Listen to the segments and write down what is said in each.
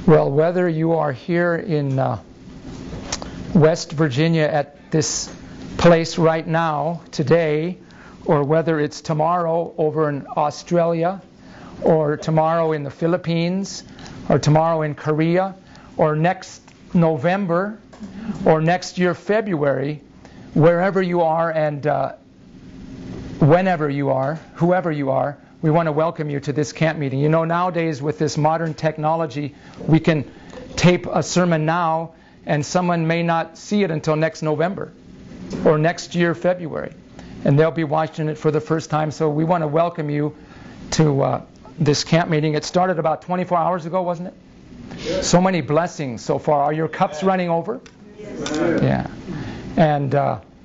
Well, whether you are here in West Virginia at this place right now, today, or whether it's tomorrow over in Australia, or tomorrow in the Philippines, or tomorrow in Korea, or next November, or next year February, wherever you are and whenever you are, whoever you are, we want to welcome you to this camp meeting. You know, nowadays with this modern technology, we can tape a sermon now and someone may not see it until next November or next year February. And they'll be watching it for the first time. So we want to welcome you to this camp meeting. It started about 24 hours ago, wasn't it? Yes. So many blessings so far. Are your cups running over? Yes. Yeah. And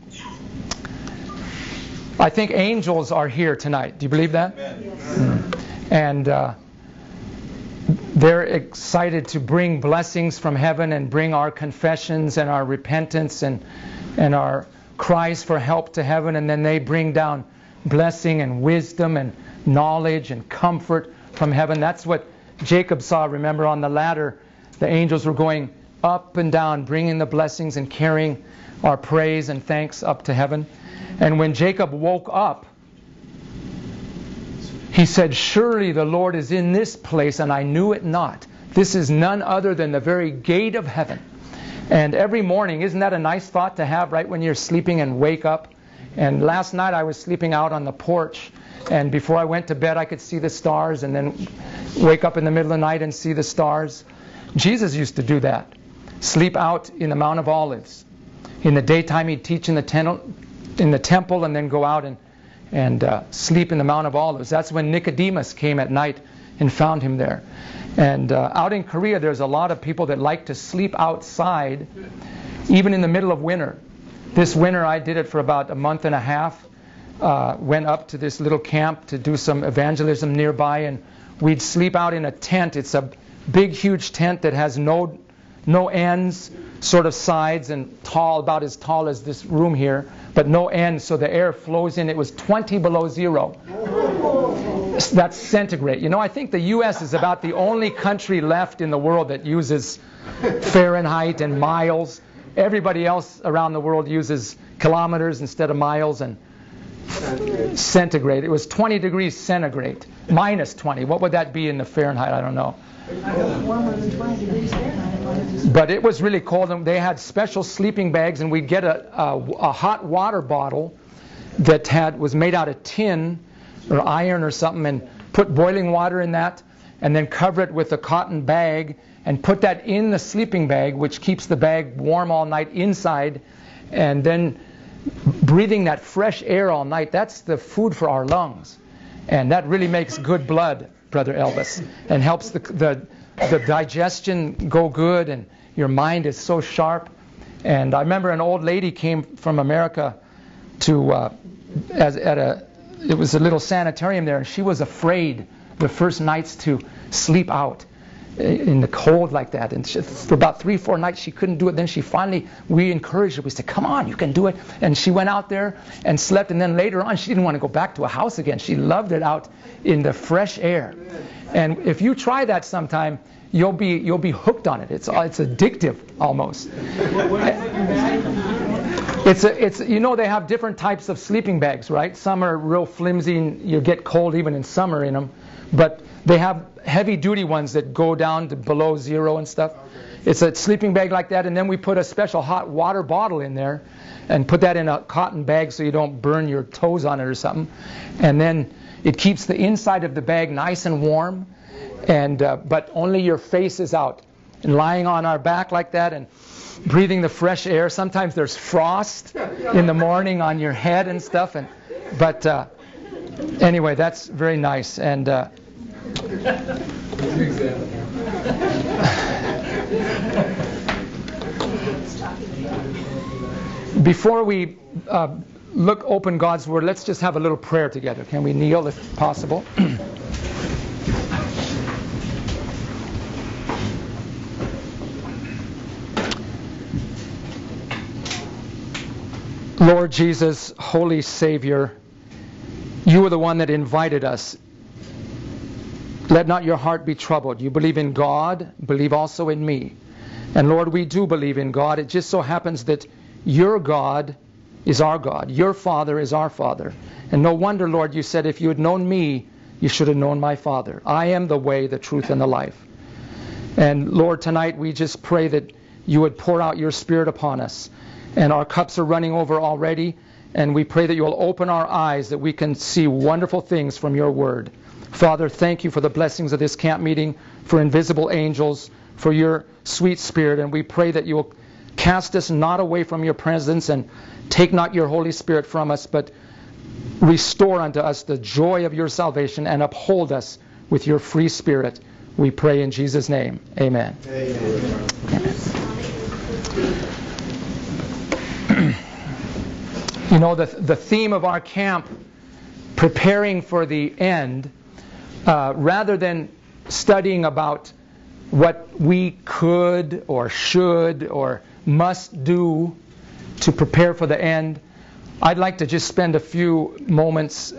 I think angels are here tonight. Do you believe that? Yes. And they're excited to bring blessings from heaven and bring our confessions and our repentance and our cries for help to heaven, and then they bring down blessing and wisdom and knowledge and comfort from heaven. That's what Jacob saw, remember, on the ladder. The angels were going up and down, bringing the blessings and carrying our praise and thanks up to heaven. And when Jacob woke up, he said, "Surely the Lord is in this place, and I knew it not. This is none other than the very gate of heaven." And every morning, isn't that a nice thought to have right when you're sleeping and wake up? And last night I was sleeping out on the porch, and before I went to bed I could see the stars, and then wake up in the middle of the night and see the stars. Jesus used to do that. Sleep out in the Mount of Olives. In the daytime he'd teach in the temple and then go out and sleep in the Mount of Olives. That's when Nicodemus came at night and found him there. And out in Korea there's a lot of people that like to sleep outside even in the middle of winter. This winter I did it for about a month and a half. Went up to this little camp to do some evangelism nearby, and we'd sleep out in a tent. It's a big huge tent that has no ends, sort of sides, and tall, about as tall as this room here, but no ends, so the air flows in. It was 20 below zero. That's centigrade. You know, I think the U.S. is about the only country left in the world that uses Fahrenheit and miles. Everybody else around the world uses kilometers instead of miles and centigrade. It was 20 degrees centigrade, minus 20. What would that be in the Fahrenheit? I don't know. Warmer than 20 degrees Fahrenheit. But it was really cold, and they had special sleeping bags, and we'd get a hot water bottle that was made out of tin or iron or something, and put boiling water in that, and then cover it with a cotton bag, and put that in the sleeping bag, which keeps the bag warm all night inside, and then breathing that fresh air all night. That's the food for our lungs, and that really makes good blood, Brother Elvis, and helps the digestion go good, and your mind is so sharp. And I remember an old lady came from America to it was a little sanitarium there, and she was afraid the first nights to sleep out in the cold like that. And for about 3-4 nights she couldn't do it. Then we encouraged her. We said, "Come on, you can do it." And she went out there and slept. And then later on, she didn't want to go back to a house again. She loved it out in the fresh air. And if you try that sometime, you'll be hooked on it. It's addictive almost. It's you know, they have different types of sleeping bags, right? Some are real flimsy and you get cold even in summer in them, but they have heavy duty ones that go down to below zero and stuff. It's a sleeping bag like that, and then we put a special hot water bottle in there and put that in a cotton bag so you don't burn your toes on it or something. And then it keeps the inside of the bag nice and warm, and but only your face is out. And lying on our back like that and breathing the fresh air. Sometimes there's frost in the morning on your head and stuff. But anyway, that's very nice. And before we open God's Word, let's just have a little prayer together. Can we kneel if possible? Lord Jesus, Holy Savior, you are the one that invited us let not your heart be troubled. You believe in God, believe also in me. And Lord, we do believe in God. It just so happens that your God is our God. Your Father is our Father. And no wonder, Lord, you said, if you had known me, you should have known my Father. I am the way, the truth, and the life. And Lord, tonight we just pray that you would pour out your Spirit upon us. And our cups are running over already. And we pray that you will open our eyes, that we can see wonderful things from your word. Father, thank you for the blessings of this camp meeting, for invisible angels, for your sweet Spirit. And we pray that you will cast us not away from your presence and take not your Holy Spirit from us, but restore unto us the joy of your salvation and uphold us with your free Spirit. We pray in Jesus' name. Amen. Amen. You know, the theme of our camp, preparing for the end, rather than studying about what we could or should or must do to prepare for the end, I'd like to just spend a few moments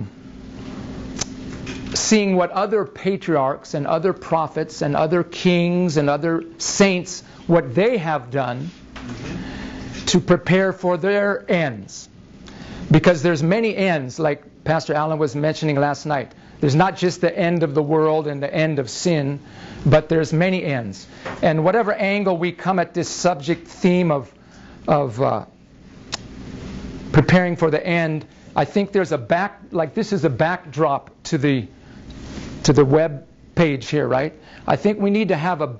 seeing what other patriarchs and other prophets and other kings and other saints, what they have done to prepare for their ends. Because there's many ends, like Pastor Allen was mentioning last night. There's not just the end of the world and the end of sin, but there's many ends. And whatever angle we come at this subject theme of preparing for the end, I think there's this is a backdrop to the web page here, right? I think we need to have a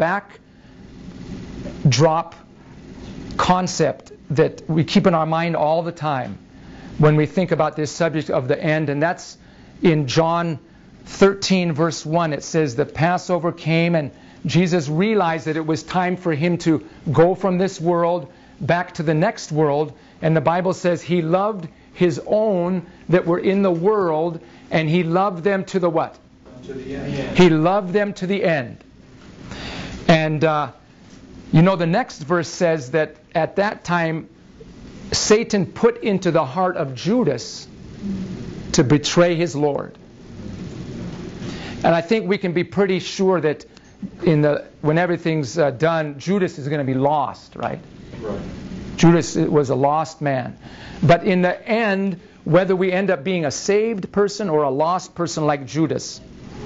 backdrop concept that we keep in our mind all the time when we think about this subject of the end. And that's in John 13 verse 1. It says the Passover came and Jesus realized that it was time for him to go from this world back to the next world. And the Bible says he loved his own that were in the world, and he loved them to the what? To the end. He loved them to the end. And you know, the next verse says that at that time Satan put into the heart of Judas to betray his Lord. And I think we can be pretty sure that when everything's done, Judas is going to be lost, right? Right. Judas was a lost man. But in the end, whether we end up being a saved person or a lost person like Judas,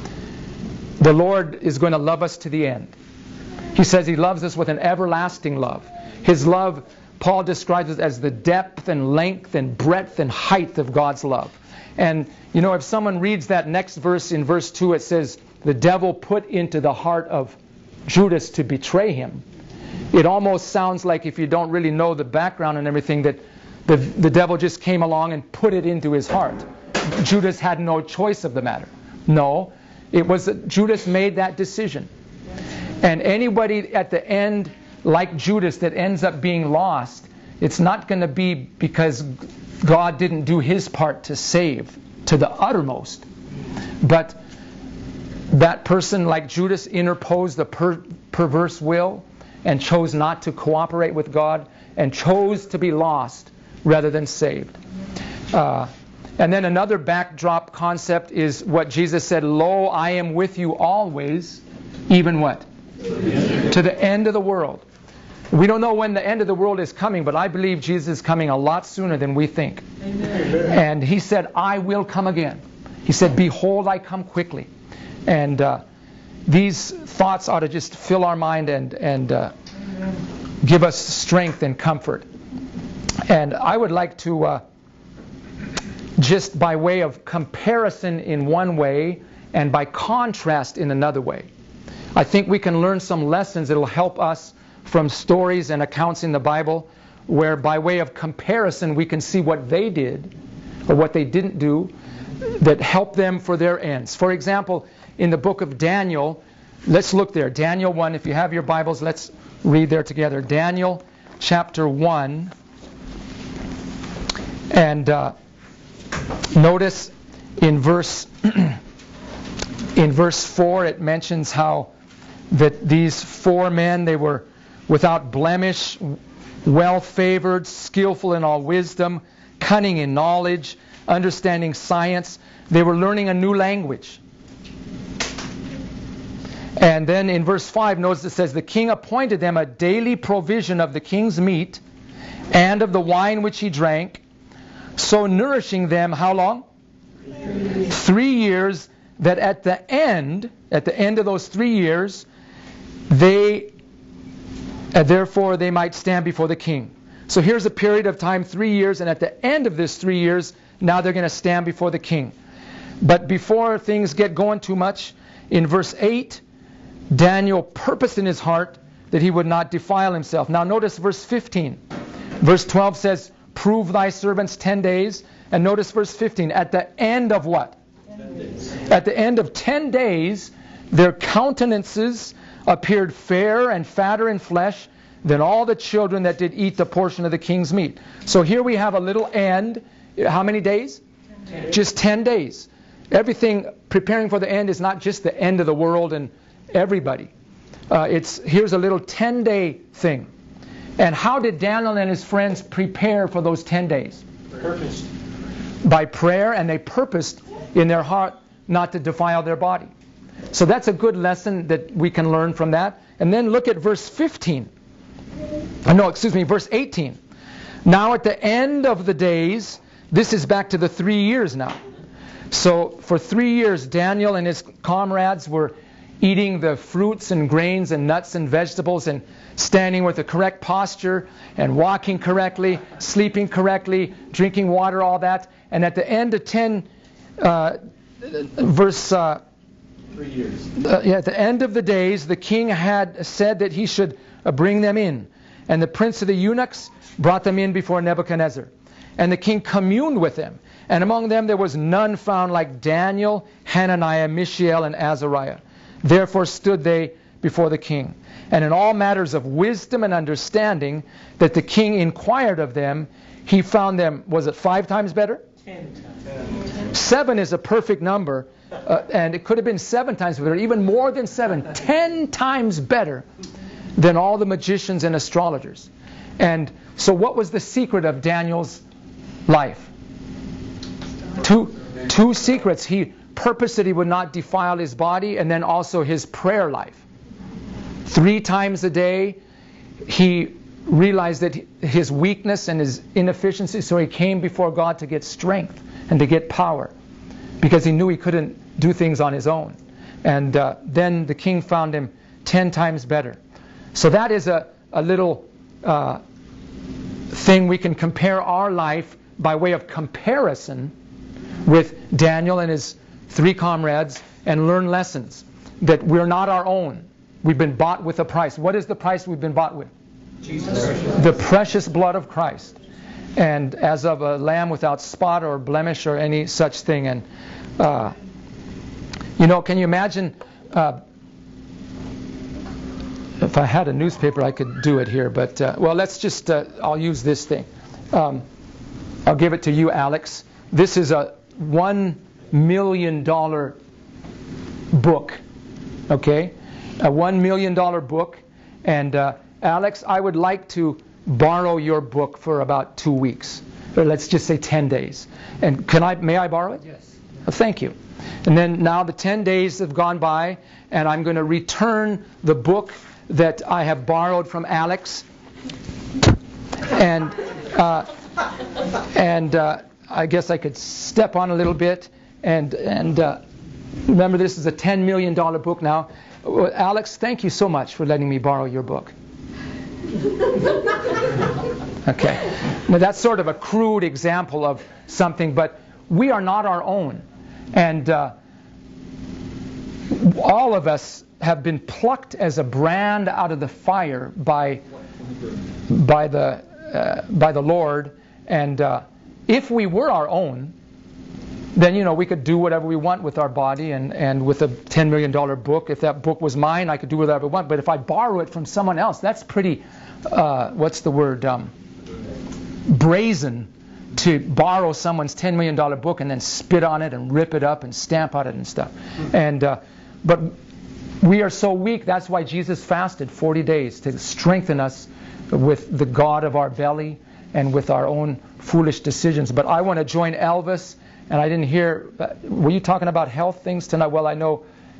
the Lord is going to love us to the end. He says he loves us with an everlasting love. His love, Paul describes it as the depth and length and breadth and height of God's love. And, you know, if someone reads that next verse, in verse 2, it says, the devil put into the heart of Judas to betray him. It almost sounds like, if you don't really know the background and everything, that the devil just came along and put it into his heart. Judas had no choice of the matter. No, it was that Judas made that decision. And anybody at the end, like Judas, that ends up being lost, it's not going to be because God didn't do his part to save to the uttermost. But that person, like Judas, interposed the perverse will and chose not to cooperate with God and chose to be lost rather than saved. And then another backdrop concept is what Jesus said, "Lo, I am with you always, even what? To the end of the world." We don't know when the end of the world is coming, but I believe Jesus is coming a lot sooner than we think. Amen. And he said, "I will come again." He said, "Behold, I come quickly." And these thoughts ought to just fill our mind and give us strength and comfort. And I would like to, just by way of comparison in one way and by contrast in another way, I think we can learn some lessons that will help us from stories and accounts in the Bible, where by way of comparison we can see what they did or what they didn't do that helped them for their ends. For example, in the book of Daniel, let's look there. Daniel 1, if you have your Bibles, let's read there together. Daniel chapter 1. And notice in verse 4 it mentions how that these four men, they were without blemish, well-favored, skillful in all wisdom, cunning in knowledge, understanding science. They were learning a new language. And then in verse 5, notice it says, the king appointed them a daily provision of the king's meat and of the wine which he drank, so nourishing them how long? 3 years, that at the end of those 3 years, therefore they might stand before the king. So here's a period of time, 3 years, and at the end of this 3 years, now they're going to stand before the king. But before things get going too much, in verse 8, Daniel purposed in his heart that he would not defile himself. Now notice verse 15. Verse 12 says, prove thy servants 10 days. And notice verse 15. At the end of what? 10 days. At the end of 10 days, their countenances appeared fairer and fatter in flesh than all the children that did eat the portion of the king's meat. So here we have a little end. How many days? 10 days. Just 10 days. Everything preparing for the end is not just the end of the world and everybody. Here's a little 10-day thing. And how did Daniel and his friends prepare for those 10 days? Purposed. By prayer, and they purposed in their heart not to defile their body. So that's a good lesson that we can learn from that. And then look at verse 15. Verse 18. Now at the end of the days, this is back to the 3 years now. So for 3 years, Daniel and his comrades were eating the fruits and grains and nuts and vegetables and standing with the correct posture and walking correctly, sleeping correctly, drinking water, all that. And at the end of 3 years. At the end of the days, the king had said that he should bring them in. And the prince of the eunuchs brought them in before Nebuchadnezzar. And the king communed with them. And among them there was none found like Daniel, Hananiah, Mishael, and Azariah. Therefore stood they before the king. And in all matters of wisdom and understanding that the king inquired of them, he found them, was it 5 times better? 10 times. 7 is a perfect number. And it could have been 7 times better, even more than 7. 10 times better than all the magicians and astrologers. And so what was the secret of Daniel's life? Two secrets. He purposed that he would not defile his body, and then also his prayer life. 3 times a day he realized that his weakness and his inefficiency, so he came before God to get strength and to get power, because he knew he couldn't do things on his own. And then the king found him 10 times better. So that is a little thing we can compare our life by way of comparison with Daniel and his 3 comrades and learn lessons that we're not our own. We've been bought with a price. What is the price we've been bought with? Jesus. The precious blood of Christ. And as of a lamb without spot or blemish or any such thing. And can you imagine if I had a newspaper I could do it here, but let's just I'll use this thing. I'll give it to you, Alex. This is a $1 million book, okay? A $1 million book. And Alex, I would like to borrow your book for about 2 weeks, or let's just say 10 days. And may I borrow it? Yes. Thank you. And then now the 10 days have gone by, and I'm going to return the book that I have borrowed from Alex. And I guess I could step on a little bit. And remember, this is a $10 million book now. Alex, thank you so much for letting me borrow your book. Okay. Now that's sort of a crude example of something, but we are not our own. And all of us have been plucked as a brand out of the fire by the Lord. And if we were our own, then we could do whatever we want with our body, and with a $10 million book. If that book was mine, I could do whatever I want. But if I borrow it from someone else, that's pretty brazen, to borrow someone's $10 million book and then spit on it and rip it up and stamp on it and stuff. And but we are so weak. That's why Jesus fasted 40 days, to strengthen us with the God of our belly and with our own foolish decisions. But I want to join Elvis. And I didn't hear, were you talking about health things tonight? Well, I know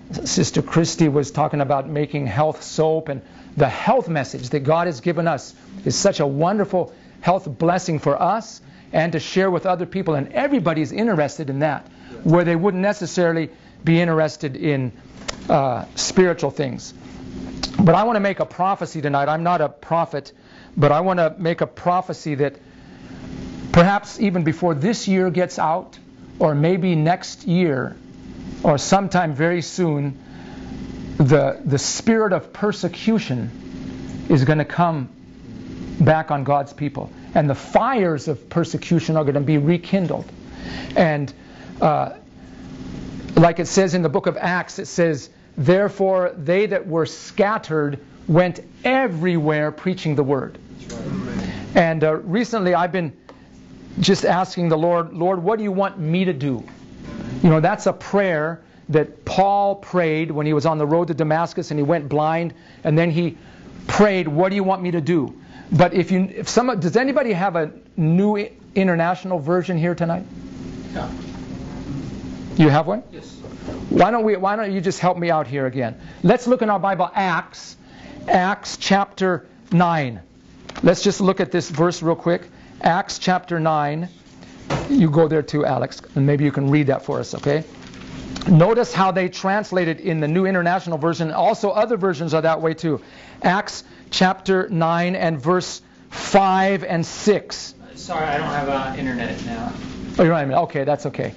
Sister Christy was talking about making health soap, and the health message that God has given us is such a wonderful health blessing for us and to share with other people, and everybody's interested in that, where they wouldn't necessarily be interested in spiritual things. But I want to make a prophecy tonight. I'm not a prophet, but I want to make a prophecy that perhaps even before this year gets out, or maybe next year, or sometime very soon, the spirit of persecution is going to come back on God's people. And the fires of persecution are going to be rekindled. And like it says in the book of Acts, it says, therefore they that were scattered went everywhere preaching the word. And recently I've been just asking the Lord, what do you want me to do? You know, that's a prayer that Paul prayed when he was on the road to Damascus and he went blind, and then he prayed, what do you want me to do? But does anybody have a new international version here tonight? Yeah. You have one? Yes. Why don't you just help me out here again? Let's look in our Bible, Acts chapter 9. Let's just look at this verse real quick. Acts chapter 9. You go there too, Alex, and maybe you can read that for us, okay? Notice how they translate it in the New International Version. Also, other versions are that way too. Acts chapter 9 and verse 5 and 6. Sorry, I don't have internet now. Oh, you don't have internet? Okay, that's okay.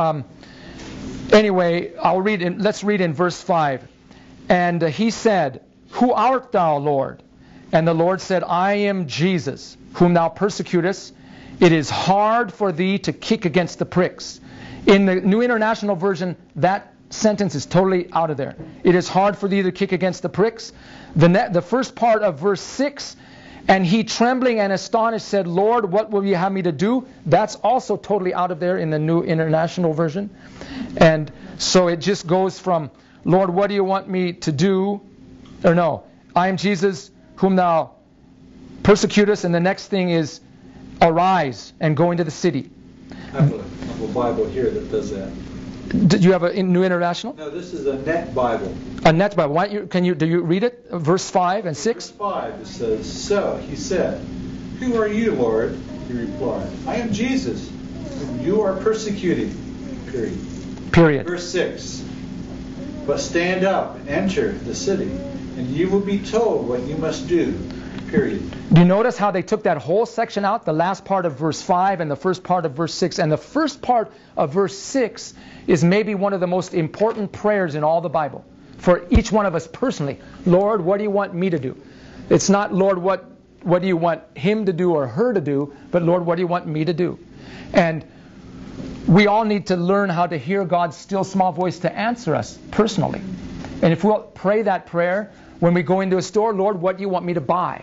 Anyway, let's read in verse 5. And he said, who art thou, Lord? And the Lord said, I am Jesus, whom thou persecutest. It is hard for thee to kick against the pricks. In the New International Version, that sentence is totally out of there. It is hard for thee to kick against the pricks. The first part of verse 6, and he trembling and astonished said, Lord, what will you have me to do? That's also totally out of there in the New International Version. And so it just goes from, Lord, what do you want me to do? Or no, I am Jesus, whom thou persecutest. And the next thing is, arise and go into the city. I have a Bible here that does that. Did you have a New International? No, this is a net Bible. A net Bible. Why don't do you read it? Verse 5 and 6? Verse 5, it says, so he said, who are you, Lord? He replied, I am Jesus, whom you are persecuting. Period. Verse 6, but stand up and enter the city, and you will be told what you must do. Period. Do you notice how they took that whole section out? The last part of verse 5 and the first part of verse 6. And the first part of verse 6 is maybe one of the most important prayers in all the Bible for each one of us personally. Lord, what do you want me to do? It's not, Lord, what do you want him to do or her to do, but Lord, what do you want me to do? And we all need to learn how to hear God's still small voice to answer us personally. And if we'll pray that prayer when we go into a store, Lord, what do you want me to buy?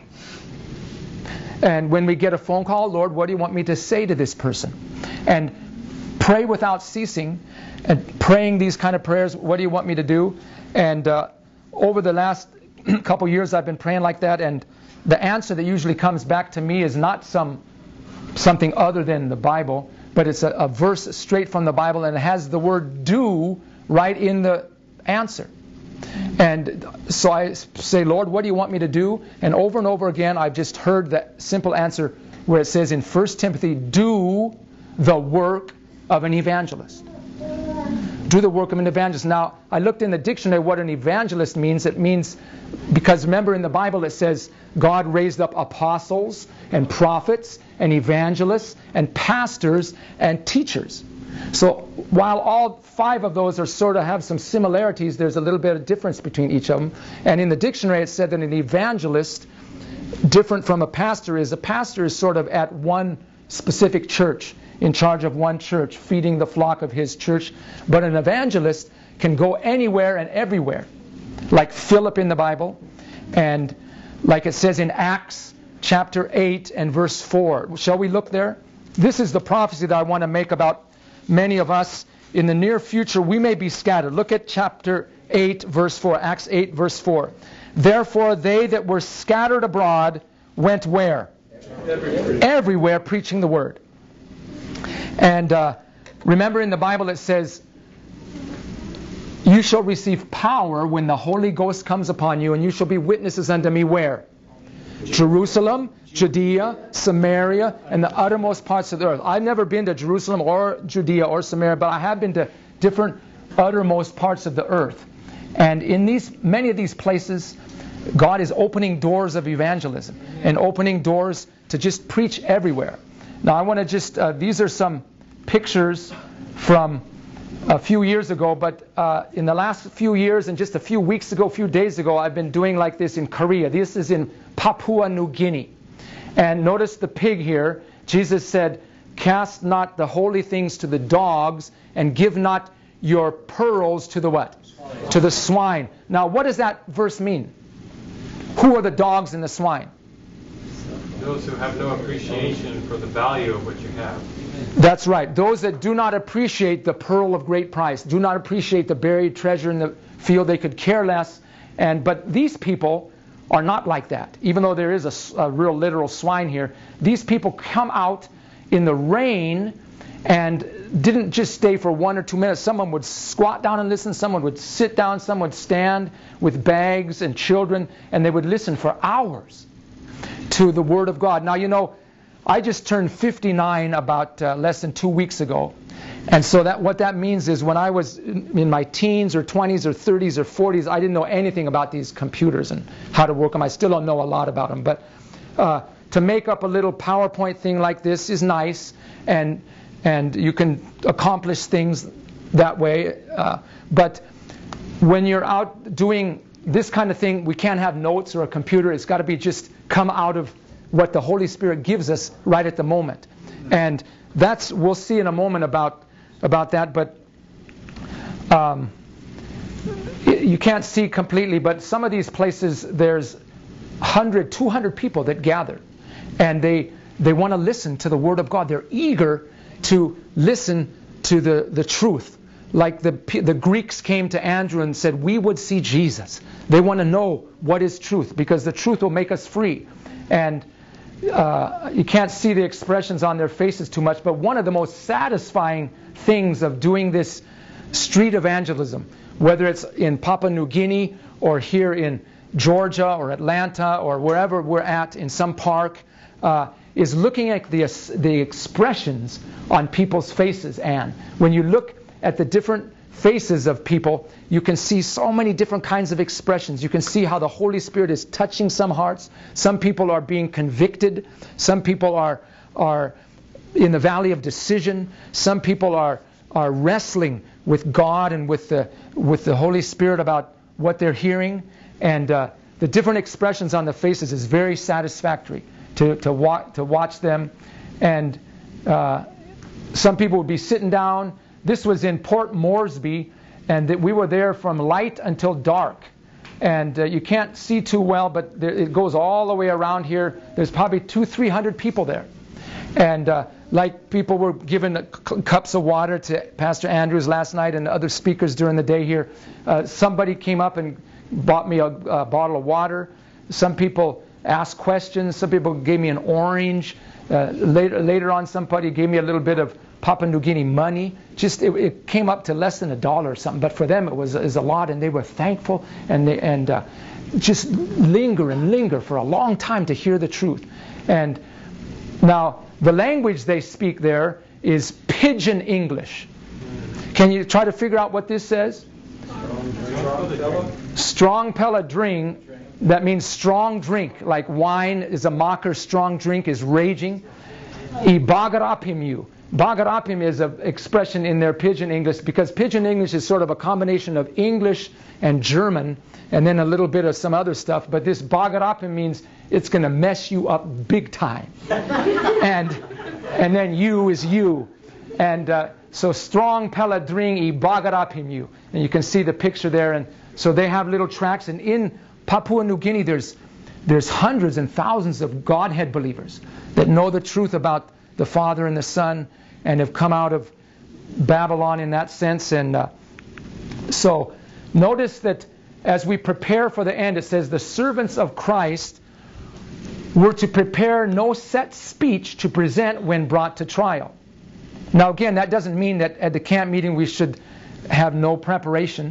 And when we get a phone call, Lord, what do you want me to say to this person? And pray without ceasing, and praying these kind of prayers, what do you want me to do? And over the last couple years I've been praying like that, and the answer that usually comes back to me is not something other than the Bible, but it's a verse straight from the Bible, and it has the word do right in the answer. And so I say, Lord, what do you want me to do? And over again, I've just heard that simple answer where it says in 1 Timothy, do the work of an evangelist. Do the work of an evangelist. Now, I looked in the dictionary what an evangelist means. It means, because remember in the Bible it says God raised up apostles and prophets and evangelists and pastors and teachers. So while all 5 of those are sort of have some similarities, there's a little bit of difference between each of them. And in the dictionary it said that an evangelist, different from a pastor is sort of at one specific church, in charge of one church, feeding the flock of his church. But an evangelist can go anywhere and everywhere, like Philip in the Bible, and like it says in Acts chapter 8 and verse 4. Shall we look there? This is the prophecy that I want to make about many of us. In the near future, we may be scattered. Look at chapter 8, verse 4. Acts 8, verse 4. Therefore, they that were scattered abroad went where? Everywhere preaching the word. And remember in the Bible it says, you You shall receive power when the Holy Ghost comes upon you, and you shall be witnesses unto me where? Jerusalem, Judea, Samaria, and the uttermost parts of the earth. I've never been to Jerusalem or Judea or Samaria, but I have been to different uttermost parts of the earth. And in many of these places, God is opening doors of evangelism and opening doors to just preach everywhere. Now I want to these are some pictures from a few years ago, but in the last few years and just a few weeks ago, a few days ago, I've been doing like this in Korea. This is in Papua New Guinea. And notice the pig here. Jesus said, cast not the holy things to the dogs, and give not your pearls to the what? To the swine. Now what does that verse mean? Who are the dogs and the swine? Those who have no appreciation for the value of what you have. That's right. Those that do not appreciate the pearl of great price, do not appreciate the buried treasure in the field, they could care less. But these people are not like that. Even though there is a real literal swine here, these people come out in the rain and didn't just stay for 1 or 2 minutes. Someone would squat down and listen, someone would sit down, someone would stand with bags and children, and they would listen for hours to the Word of God. Now, you know, I just turned 59 about less than 2 weeks ago. And so what that means is when I was in my teens or 20s or 30s or 40s, I didn't know anything about these computers and how to work them. I still don't know a lot about them. But to make up a little PowerPoint thing like this is nice, and you can accomplish things that way. But when you're out doing this kind of thing, we can't have notes or a computer. It's got to be just come out of what the Holy Spirit gives us right at the moment. And we'll see in a moment about that. But you can't see completely. But some of these places, there's 100, 200 people that gather, and they want to listen to the Word of God. They're eager to listen to the truth. Like the Greeks came to Andrew and said, we would see Jesus. They want to know what is truth, because the truth will make us free. And you can't see the expressions on their faces too much, but one of the most satisfying things of doing this street evangelism, whether it's in Papua New Guinea or here in Georgia or Atlanta or wherever we're at in some park, is looking at the expressions on people's faces. And when you look at the different faces of people, you can see so many different kinds of expressions. You can see how the Holy Spirit is touching some hearts. Some people are being convicted. Some people are in the valley of decision. Some people are wrestling with God and with the Holy Spirit about what they're hearing. And the different expressions on the faces is very satisfactory to watch them. And some people would be sitting down. This was in Port Moresby, and we were there from light until dark. And you can't see too well, but it goes all the way around here. There's probably 200-300 people there. And like people were given cups of water to Pastor Andrews last night and other speakers during the day here. Somebody came up and bought me a bottle of water. Some people asked questions. Some people gave me an orange. Later on, somebody gave me a little bit of Papua New Guinea money. Just it came up to less than $1 or something, but for them it was a lot, and they were thankful, and just linger for a long time to hear the truth. And now the language they speak there is Pidgin English. Can you try to figure out what this says? Strong Pella drink. That means strong drink, like wine is a mocker, strong drink is raging. I bagarapim you. Bagarapim is an expression in their Pidgin English, because Pidgin English is sort of a combination of English and German, and then a little bit of some other stuff. But this bagarapim means it's going to mess you up big time. and then you is you. And so strong Pella dring I bagarapim you. And you can see the picture there. And so they have little tracts. And in Papua New Guinea, there's hundreds and thousands of Godhead believers that know the truth about the Father and the Son, and have come out of Babylon in that sense. And so notice that as we prepare for the end, it says the servants of Christ were to prepare no set speech to present when brought to trial. Now again, that doesn't mean that at the camp meeting we should have no preparation.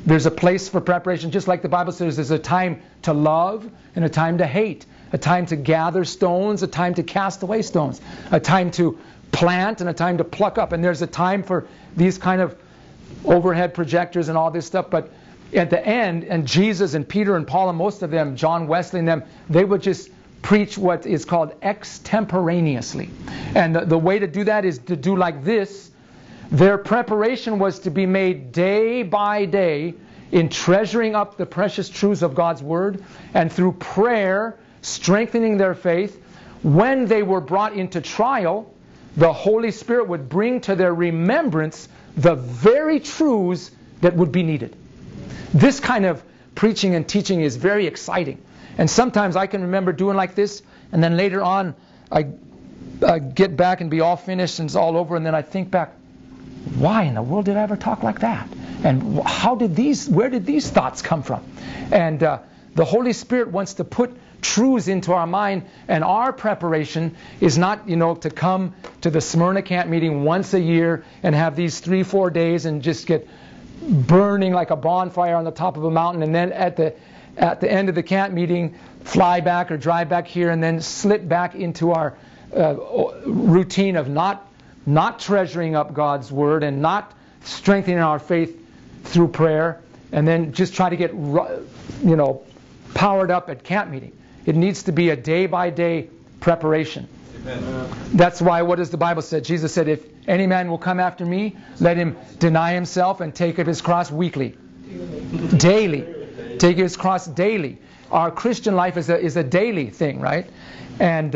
There's a place for preparation, just like the Bible says there's a time to love and a time to hate, a time to gather stones, a time to cast away stones, a time to plant and a time to pluck up. And there's a time for these kind of overhead projectors and all this stuff. But at the end, and Jesus and Peter and Paul and most of them, John Wesley and them, they would just preach what is called extemporaneously. And the way to do that is to do like this. Their preparation was to be made day by day in treasuring up the precious truths of God's Word, and through prayer, strengthening their faith. When they were brought into trial, the Holy Spirit would bring to their remembrance the very truths that would be needed. This kind of preaching and teaching is very exciting. And sometimes I can remember doing like this, and then later on I get back and be all finished and it's all over, and then I think back, why in the world did I ever talk like that? And where did these thoughts come from? And the Holy Spirit wants to put truths into our mind, and our preparation is not, to come to the Smyrna camp meeting once a year and have these 3-4 days and just get burning like a bonfire on the top of a mountain, and then at the end of the camp meeting fly back or drive back here and then slip back into our routine of not treasuring up God's Word and not strengthening our faith through prayer, and then just try to get powered up at camp meeting. It needs to be a day-by-day preparation. Amen. That's why, what does the Bible say? Jesus said, if any man will come after me, let him deny himself and take up his cross weekly. Daily. Take his cross daily. Our Christian life is a daily thing, right? And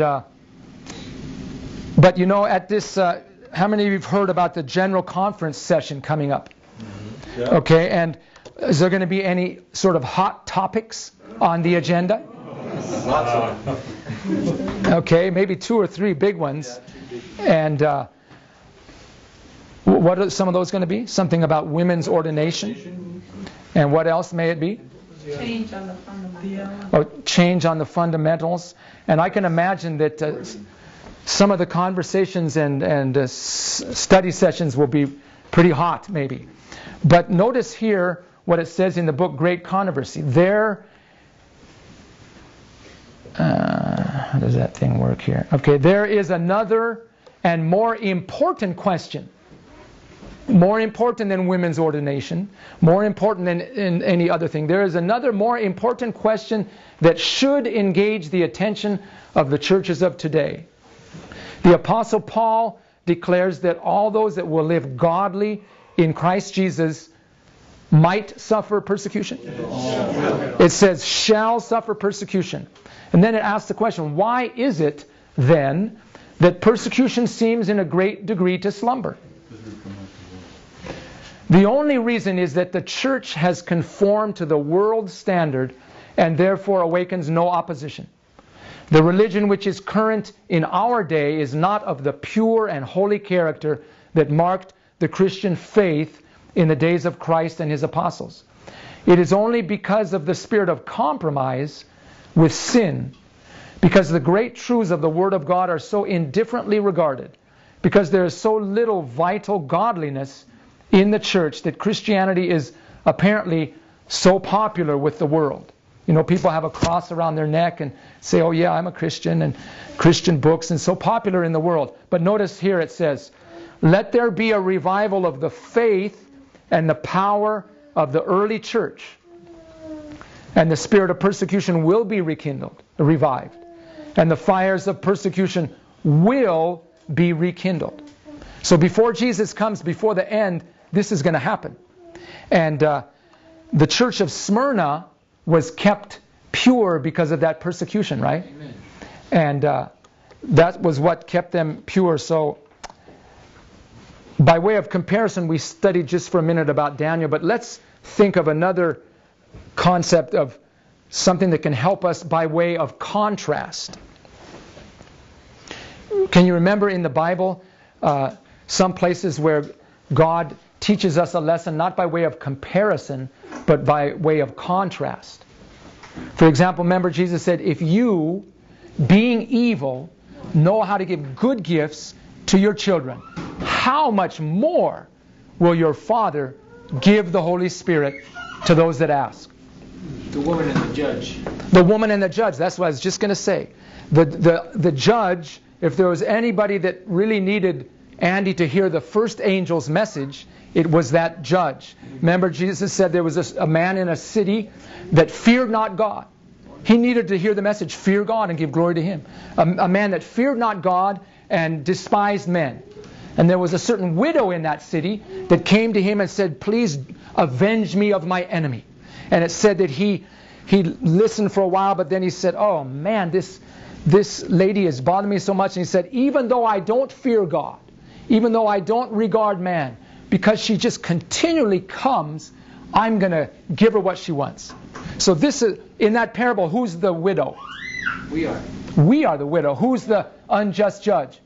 but at this, how many of you have heard about the general conference session coming up? Mm-hmm. Yeah. Okay, and is there going to be any sort of hot topics on the agenda? Okay, maybe 2 or 3 big ones. And what are some of those going to be? Something about women's ordination. And what else may it be? Change on the fundamentals. Oh, change on the fundamentals. And I can imagine that some of the conversations and study sessions will be pretty hot, maybe. But notice here what it says in the book Great Controversy. How does that thing work here? Okay, there is another and more important question. More important than women's ordination. More important than in any other thing. There is another more important question that should engage the attention of the churches of today. The Apostle Paul declares that all those that will live godly in Christ Jesus might suffer persecution. It says, shall suffer persecution. And then it asks the question, why is it then that persecution seems in a great degree to slumber? The only reason is that the church has conformed to the world standard and therefore awakens no opposition. The religion which is current in our day is not of the pure and holy character that marked the Christian faith in the days of Christ and His apostles. It is only because of the spirit of compromise with sin, because the great truths of the Word of God are so indifferently regarded, because there is so little vital godliness in the church, that Christianity is apparently so popular with the world. People have a cross around their neck and say, oh yeah, I'm a Christian, and Christian books, and so popular in the world. But notice here it says, let there be a revival of the faith and the power of the early church, and the spirit of persecution will be revived, and the fires of persecution will be rekindled. So before Jesus comes, before the end, this is going to happen. And the church of Smyrna was kept pure because of that persecution, right? Amen. And that was what kept them pure. So by way of comparison, we studied just for a minute about Daniel, but let's think of another concept of something that can help us by way of contrast. Can you remember in the Bible some places where God teaches us a lesson not by way of comparison, but by way of contrast? For example, remember Jesus said, if you, being evil, know how to give good gifts to your children, how much more will your Father give the Holy Spirit to those that ask. The woman and the judge. The woman and the judge. That's what I was just going to say. The judge, if there was anybody that really needed Andy to hear the first angel's message, it was that judge. Remember, Jesus said there was a man in a city that feared not God. He needed to hear the message, fear God and give glory to Him. A man that feared not God and despised men. And there was a certain widow in that city that came to him and said, please avenge me of my enemy. And it said that he listened for a while, but then he said, oh man, this lady is bothering me so much. And he said, even though I don't fear God, even though I don't regard man, because she just continually comes, I'm going to give her what she wants. So this is, in that parable, who's the widow? We are. We are the widow. Who's the unjust judge?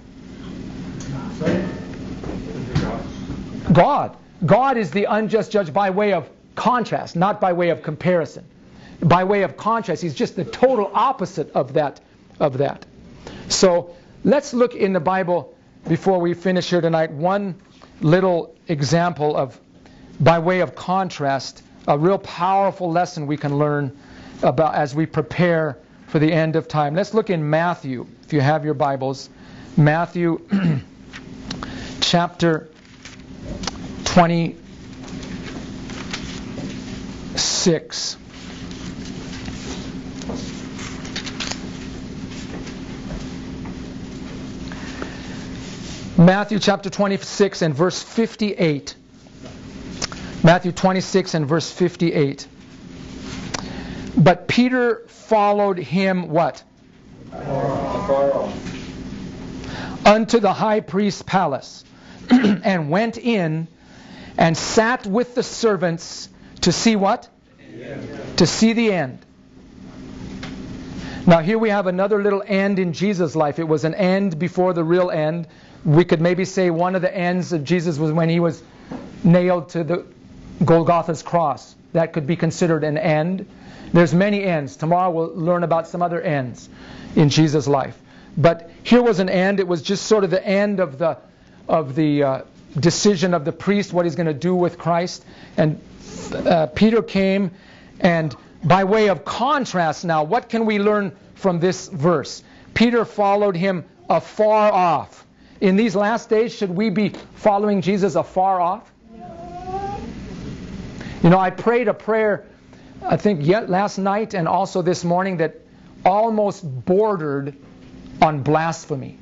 God. God is the unjust judge by way of contrast, not by way of comparison. By way of contrast, He's just the total opposite of that. So let's look in the Bible before we finish here tonight. One little example of, by way of contrast, a real powerful lesson we can learn about as we prepare for the end of time. Let's look in Matthew, if you have your Bibles. Matthew chapter 26. Matthew chapter 26 and verse 58. Matthew 26 and verse 58. But Peter followed him what? Afar off. Unto the high priest's palace, and went in and sat with the servants to see what? To see the end. Now here we have another little end in Jesus' life. It was an end before the real end. We could maybe say one of the ends of Jesus was when He was nailed to the Golgotha's cross. That could be considered an end. There's many ends. Tomorrow we'll learn about some other ends in Jesus' life. But here was an end. It was just sort of the end of the decision of the priest, what he's going to do with Christ. And Peter came, and by way of contrast now, what can we learn from this verse? Peter followed Him afar off. In these last days, should we be following Jesus afar off? You know, I prayed a prayer, I think last night and also this morning, that almost bordered on blasphemy.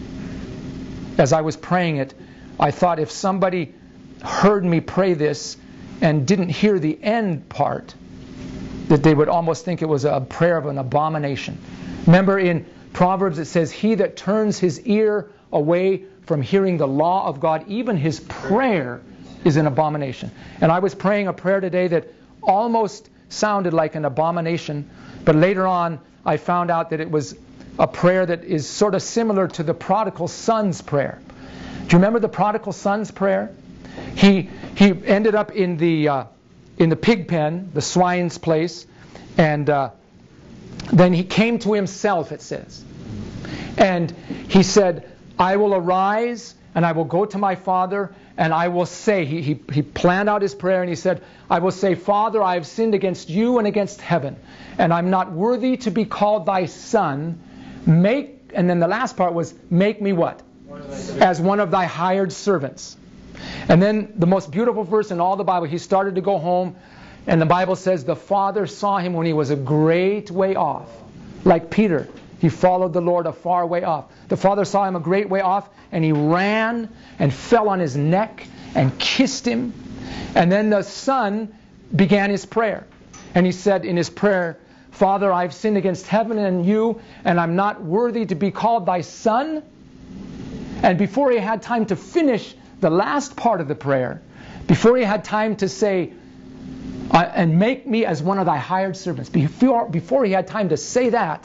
As I was praying it, I thought if somebody heard me pray this and didn't hear the end part, that they would almost think it was a prayer of an abomination. Remember in Proverbs it says, he that turns his ear away from hearing the law of God, even his prayer is an abomination. And I was praying a prayer today that almost sounded like an abomination, but later on I found out that it was a prayer that is sort of similar to the prodigal son's prayer. Do you remember the prodigal son's prayer? He ended up in the pig pen, the swine's place, and then he came to himself, it says. And he said, I will arise and I will go to my father and I will say, he planned out his prayer and he said, I will say, Father, I have sinned against you and against heaven, and I'm not worthy to be called thy son. And then the last part was, make me what? As one of thy hired servants. And then the most beautiful verse in all the Bible, he started to go home, and the Bible says the Father saw him when he was a great way off. Like Peter, he followed the Lord a far way off. The Father saw him a great way off, and he ran and fell on his neck and kissed him. And then the Son began his prayer. And he said in his prayer, Father, I've sinned against heaven and you, and I'm not worthy to be called thy son. And before he had time to finish the last part of the prayer, before he had time to say, and make me as one of thy hired servants, before he had time to say that,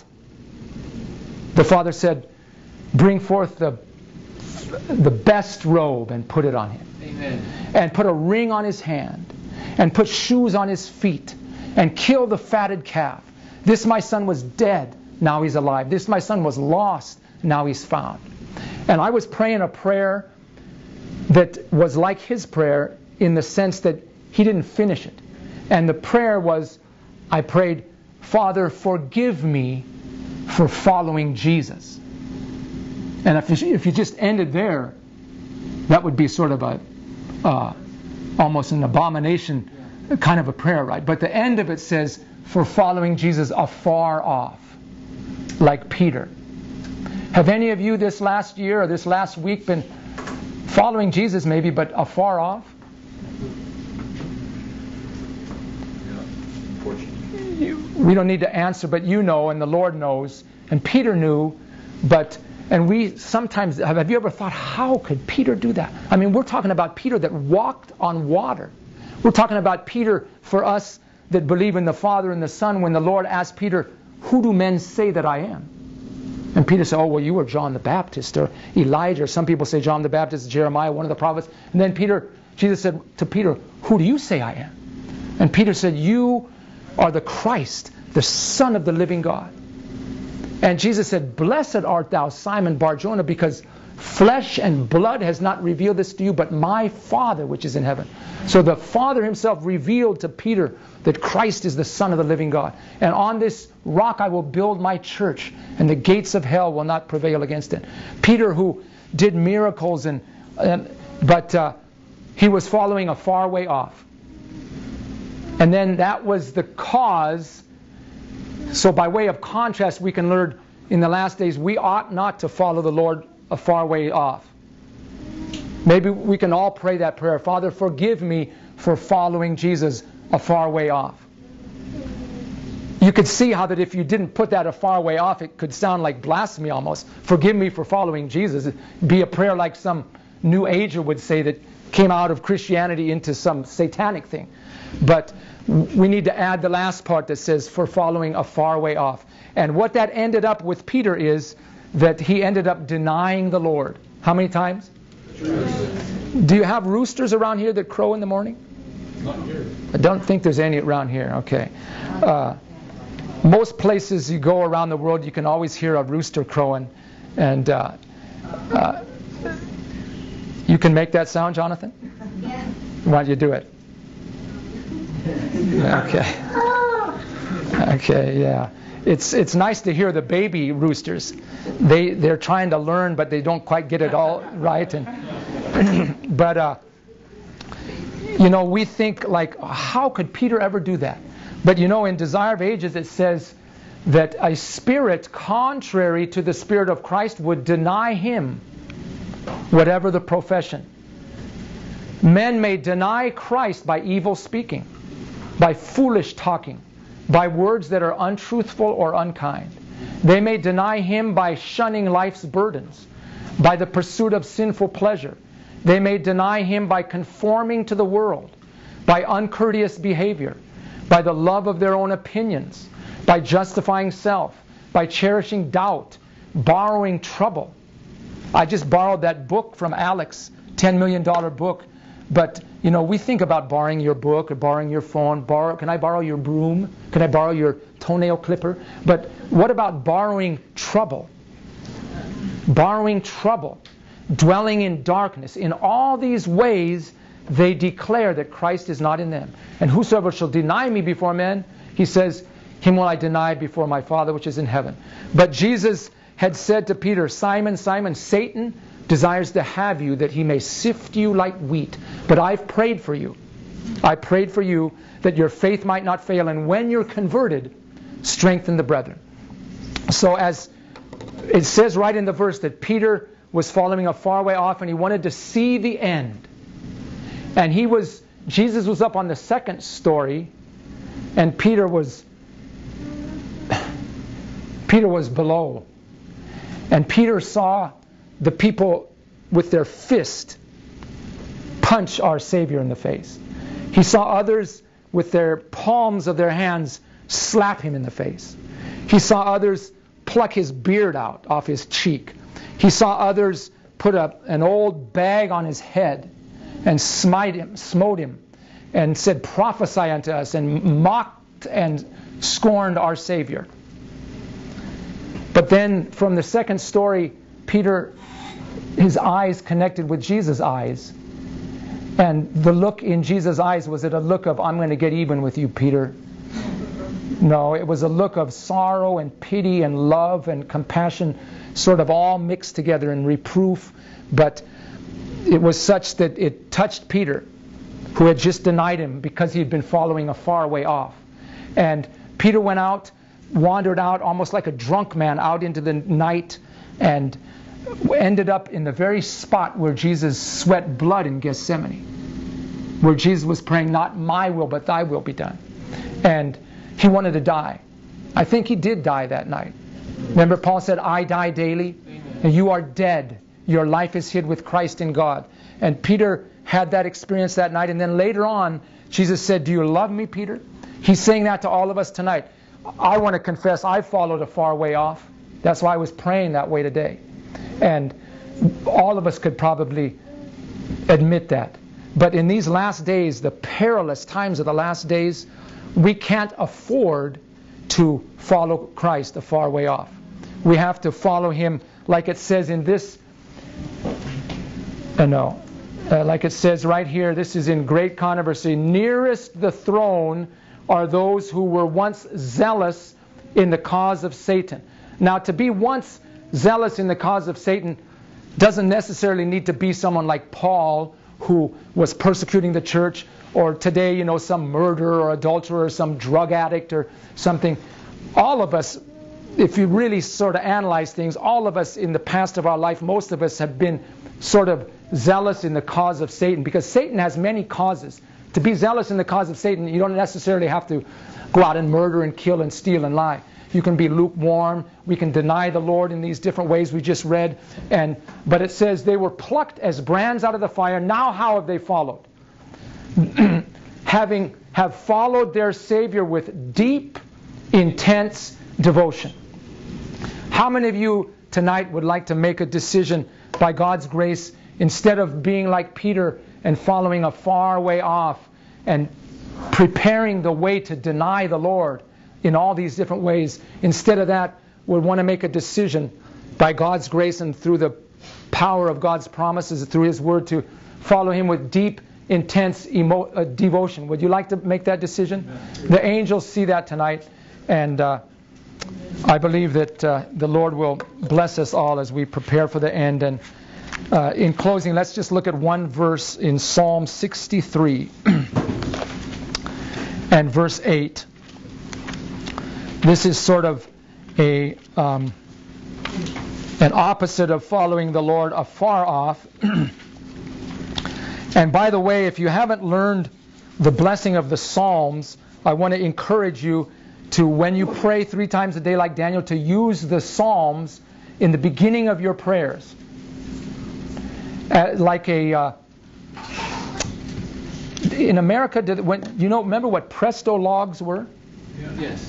the Father said, bring forth the best robe and put it on him. Amen. And put a ring on his hand, and put shoes on his feet, and kill the fatted calf. This my son was dead, now he's alive. This my son was lost, now he's found. And I was praying a prayer that was like his prayer in the sense that he didn't finish it. And the prayer was, I prayed, Father, forgive me for following Jesus. And if you just ended there, that would be sort of a almost an abomination kind of a prayer, right? But the end of it says, for following Jesus afar off, like Peter. Have any of you this last year or this last week been following Jesus maybe, but afar off? We don't need to answer, but you know, and the Lord knows, and Peter knew, and we sometimes, have you ever thought, how could Peter do that? I mean, we're talking about Peter that walked on water. We're talking about Peter, for us that believe in the Father and the Son, when the Lord asked Peter, who do men say that I am? And Peter said, oh, well, you were John the Baptist, or Elijah, or some people say John the Baptist, Jeremiah, one of the prophets. And then Jesus said to Peter, who do you say I am? And Peter said, you are the Christ, the Son of the living God. And Jesus said, blessed art thou, Simon Bar-Jonah, because flesh and blood has not revealed this to you, but my Father which is in heaven. So the Father himself revealed to Peter that Christ is the Son of the living God. And on this rock I will build my church, and the gates of hell will not prevail against it. Peter, who did miracles, but he was following a far way off. And then that was the cause. So by way of contrast, we can learn in the last days we ought not to follow the Lord a far way off. Maybe we can all pray that prayer. Father, forgive me for following Jesus a far way off. You could see how that if you didn't put that a far way off, it could sound like blasphemy almost. Forgive me for following Jesus. It'd be a prayer like some New Ager would say that came out of Christianity into some satanic thing. But we need to add the last part that says, for following a far way off. And what that ended up with Peter is that he ended up denying the Lord. How many times? Do you have roosters around here that crow in the morning? Not here. I don't think there's any around here. Okay. Most places you go around the world, you can always hear a rooster crowing. And you can make that sound, Jonathan? Yeah. Why don't you do it? Okay. Okay, yeah. It's nice to hear the baby roosters. They're trying to learn, but they don't quite get it all right. And but we think like, how could Peter ever do that? But in Desire of Ages it says that a spirit contrary to the Spirit of Christ would deny him, whatever the profession. Men may deny Christ by evil speaking, by foolish talking, by words that are untruthful or unkind. They may deny him by shunning life's burdens, by the pursuit of sinful pleasure. They may deny him by conforming to the world, by uncourteous behavior, by the love of their own opinions, by justifying self, by cherishing doubt, borrowing trouble. I just borrowed that book from Alex, $10 million book. But, we think about borrowing your book or borrowing your phone. Can I borrow your broom? Can I borrow your toenail clipper? But what about borrowing trouble? Borrowing trouble. Dwelling in darkness. In all these ways, they declare that Christ is not in them. And whosoever shall deny me before men, he says, him will I deny before my Father which is in heaven. But Jesus had said to Peter, Simon, Simon, Satan desires to have you that he may sift you like wheat. But I've prayed for you. I prayed for you that your faith might not fail. And when you're converted, strengthen the brethren. So as it says right in the verse that Peter was following a far way off and he wanted to see the end. And Jesus was up on the second story and Peter was below. And Peter saw the people with their fist punch our Savior in the face. He saw others with their palms of their hands slap him in the face. He saw others pluck his beard out off his cheek. He saw others put an old bag on his head and smote him and said, prophesy unto us, and mocked and scorned our Savior. But then from the second story, Peter, his eyes connected with Jesus' eyes. And the look in Jesus' eyes, was it a look of, I'm going to get even with you, Peter? No, it was a look of sorrow and pity and love and compassion, sort of all mixed together in reproof. But it was such that it touched Peter, who had just denied him because he had been following a far way off. And Peter went out, wandered out almost like a drunk man out into the night, and ended up in the very spot where Jesus sweat blood in Gethsemane, where Jesus was praying, not my will but thy will be done. And he wanted to die. I think he did die that night. Remember, Paul said, I die daily, and you are dead. Your life is hid with Christ in God. And Peter had that experience that night. And then later on, Jesus said, do you love me, Peter? He's saying that to all of us tonight. I want to confess I followed a far way off. That's why I was praying that way today. And all of us could probably admit that. But in these last days, the perilous times of the last days, we can't afford to follow Christ a far way off. We have to follow him like it says in this, like it says right here, this is in great controversy. Nearest the throne are those who were once zealous in the cause of Satan. Now, to be once zealous in the cause of Satan doesn't necessarily need to be someone like Paul, who was persecuting the church, or today, some murderer or adulterer or some drug addict or something. All of us, if you really sort of analyze things, all of us in the past of our life, most of us have been sort of zealous in the cause of Satan, because Satan has many causes. To be zealous in the cause of Satan, you don't necessarily have to go out and murder and kill and steal and lie. You can be lukewarm. We can deny the Lord in these different ways we just read. But it says they were plucked as brands out of the fire. Now how have they followed? have followed their Savior with deep, intense devotion. How many of you tonight would like to make a decision by God's grace, instead of being like Peter and following a far way off and preparing the way to deny the Lord in all these different ways? Instead of that, we want to make a decision by God's grace and through the power of God's promises, through His Word, to follow Him with deep, intense devotion. Would you like to make that decision? The angels see that tonight, and I believe that the Lord will bless us all as we prepare for the end. And in closing, let's just look at one verse in Psalm 63 and verse 8. This is sort of an opposite of following the Lord afar off. And by the way, if you haven't learned the blessing of the Psalms, I want to encourage you to, when you pray 3 times a day like Daniel, to use the Psalms in the beginning of your prayers. Like in America, remember what Presto logs were? Yes.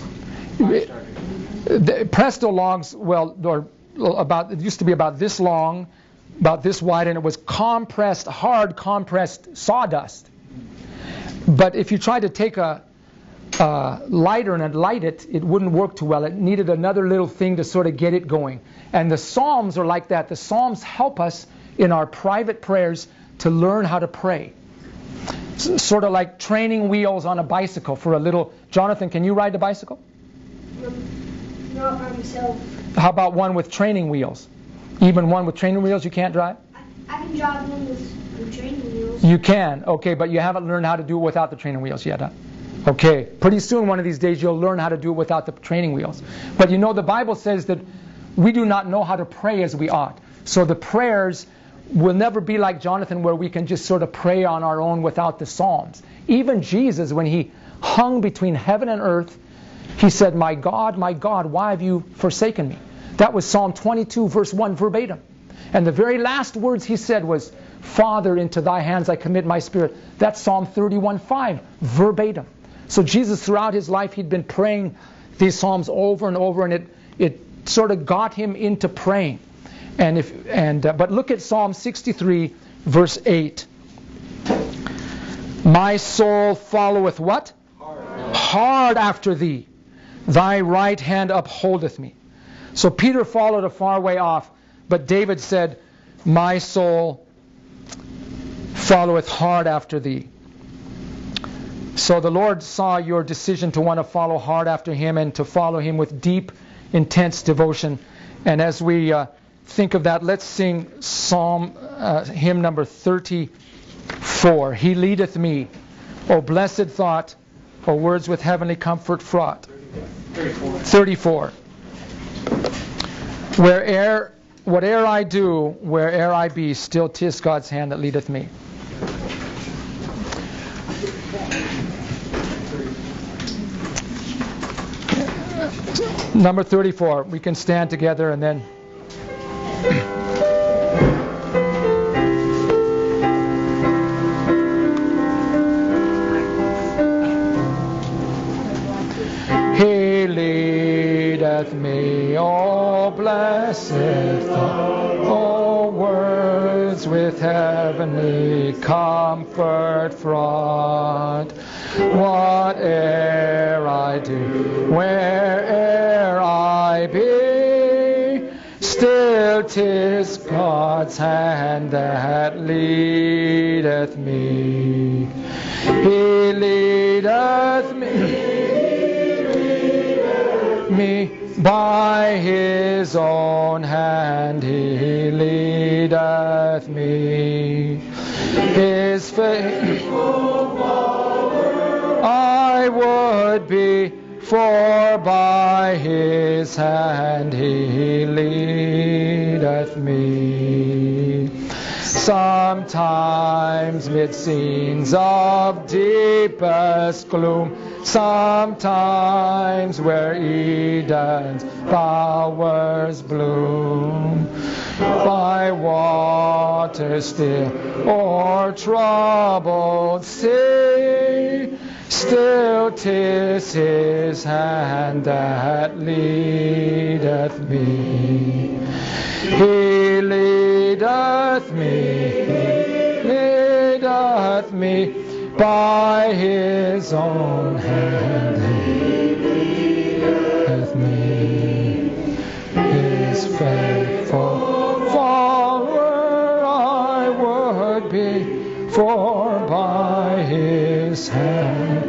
The Presto logs, it used to be about this long, about this wide, and it was hard compressed sawdust. But if you tried to take a lighter and light it, it wouldn't work too well. It needed another little thing to sort of get it going. And the Psalms are like that. The Psalms help us in our private prayers to learn how to pray. Sort of like training wheels on a bicycle for a little. Jonathan, can you ride a bicycle? Not by myself. How about one with training wheels? Even one with training wheels you can't drive? I can drive one with training wheels. You can, okay, but you haven't learned how to do it without the training wheels yet, huh? Okay, pretty soon one of these days you'll learn how to do it without the training wheels. But the Bible says that we do not know how to pray as we ought. So the prayers will never be like Jonathan, where we can just sort of pray on our own without the Psalms. Even Jesus, when He hung between heaven and earth, He said, my God, why have you forsaken me? That was Psalm 22, verse 1, verbatim. And the very last words He said was, Father, into Thy hands I commit my spirit. That's Psalm 31:5, verbatim. So Jesus, throughout His life, He'd been praying these Psalms over and over, and it sort of got Him into praying. But look at Psalm 63, verse 8. My soul followeth what? Hard after Thee. Thy right hand upholdeth me. So Peter followed a far way off, but David said, my soul followeth hard after thee. So the Lord saw your decision to want to follow hard after him and to follow him with deep, intense devotion. And as we think of that, let's sing hymn number 34. He leadeth me, O blessed thought, O words with heavenly comfort fraught. 34. Whate'er I do, where'er I be, still 'tis God's hand that leadeth me. Number 34. We can stand together and then... He leadeth me, O blessed thought, O words with heavenly comfort fraught. Whate'er I do, where'er I be, still 'tis God's hand that leadeth me. He leadeth me by his own hand, he leadeth me. His faithful follower I would be, for by his hand he leadeth me. Sometimes mid scenes of deepest gloom, sometimes where Eden's bowers bloom, by waters still or troubled sea, still 'tis his hand that leadeth me. He leadeth me by his own hand. He leadeth me, his faithful follower I would be, for by his hand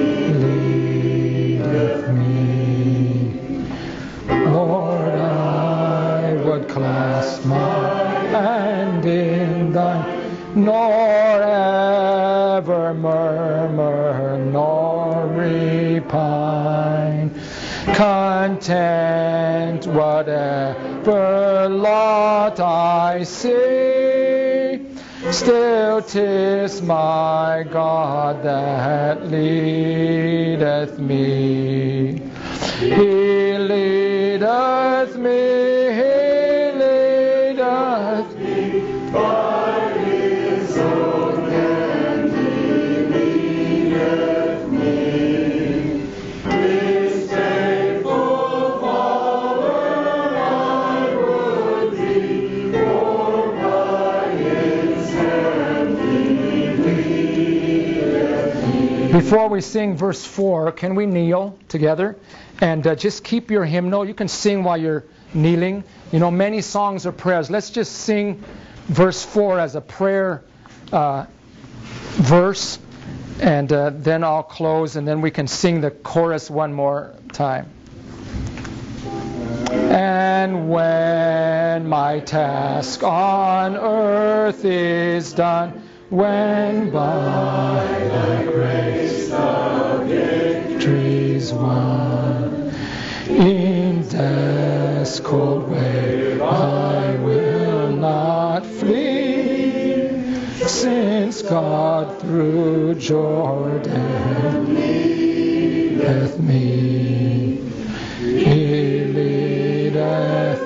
leadeth me. Lord, I would clasp my hand in thine, nor ever murmur nor repine, content whatever lot I see, still 'tis my God that leadeth me. He leadeth me, he leadeth me by his own hand, he leadeth me. His faithful follower I would be, for by his hand he leadeth me. Before we sing verse 4, can we kneel together? And just keep your hymnal. You can sing while you're kneeling. You know, many songs are prayers. Let's just sing verse 4 as a prayer verse. And then I'll close, and then we can sing the chorus one more time. And when my task on earth is done, when by thy grace the victory's won, in death's cold wave I will not flee, since God through Jordan leadeth me. He leadeth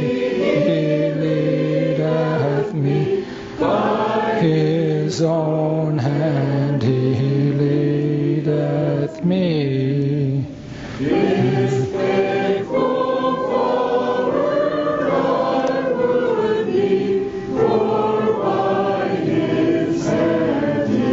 me by his own hand, he leadeth me. His faithful follower I would be, for by his hand he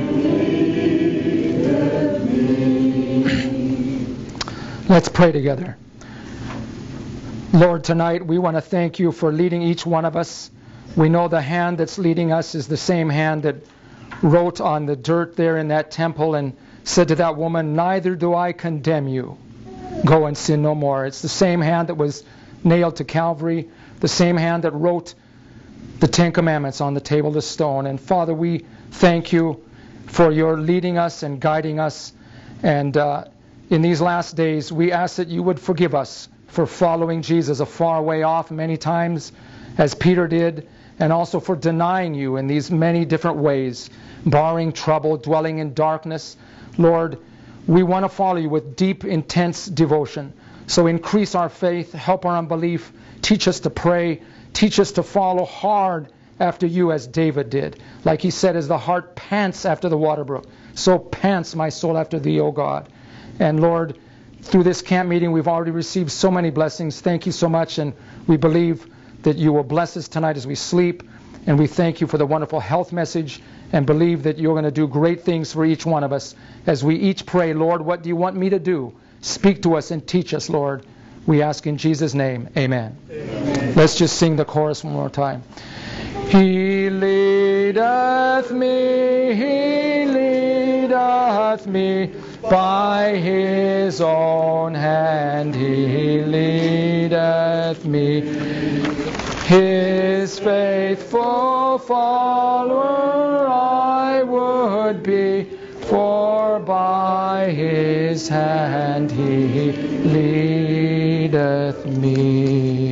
leadeth me. Let's pray together. Lord, tonight we want to thank you for leading each one of us We know the hand that's leading us is the same hand that wrote on the dirt there in that temple and said to that woman, "Neither do I condemn you. Go and sin no more." It's the same hand that was nailed to Calvary, the same hand that wrote the Ten Commandments on the table of stone. And Father, we thank you for your leading us and guiding us. And in these last days, we ask that you would forgive us for following Jesus a far way off many times, as Peter did, and also for denying you in these many different ways, barring trouble, dwelling in darkness. Lord, we want to follow you with deep, intense devotion. So increase our faith, help our unbelief, teach us to pray, teach us to follow hard after you as David did. Like he said, as the hart pants after the water brook, so pants my soul after thee, O God. And Lord, through this camp meeting, we've already received so many blessings. Thank you so much, and we believe that you will bless us tonight as we sleep. And we thank you for the wonderful health message, and believe that you're going to do great things for each one of us as we each pray, Lord, what do you want me to do? Speak to us and teach us, Lord. We ask in Jesus' name, amen. Amen. Let's just sing the chorus one more time. He leadeth me by his own hand. He leadeth me, his faithful follower I would be, for by his hand he leadeth me.